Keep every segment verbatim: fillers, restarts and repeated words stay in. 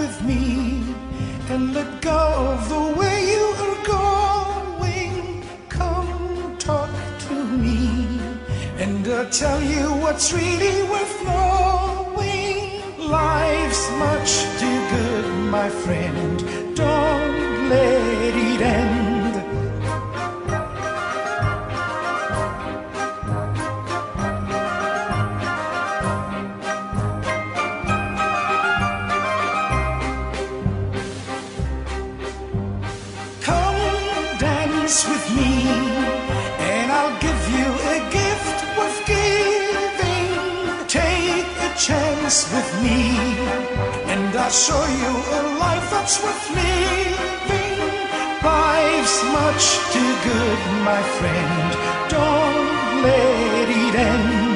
with me and let go of the way you are going. Come talk to me and I'll tell you what's really worth knowing. Life's much too good, my friend. Don't let it end. With me, and I'll give you a gift worth giving. Take a chance with me, and I'll show you a life that's worth living. Life's much too good, my friend. Don't let it end.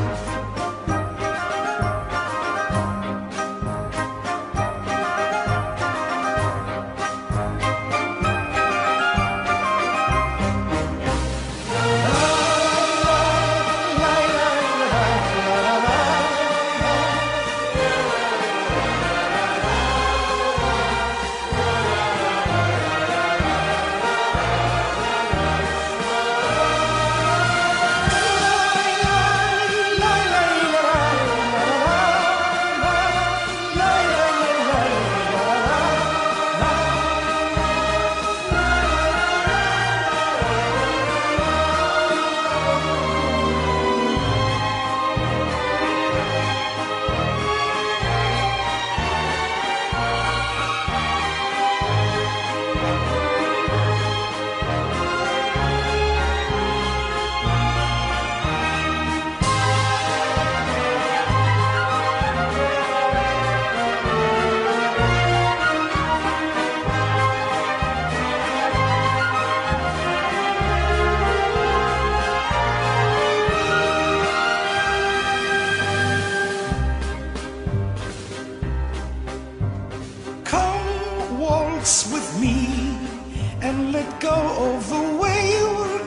With me and let go of the way you were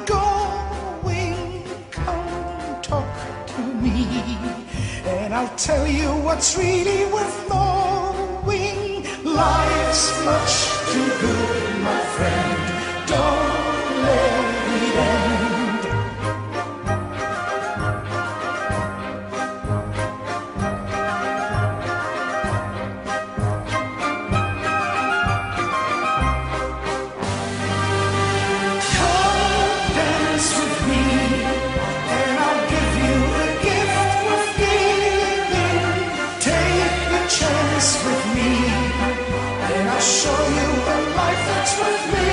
going. Come talk to me and I'll tell you what's really worth knowing. Life's much too good, my friend. Don't let it end. With me, and I'll show you a life that's worth living.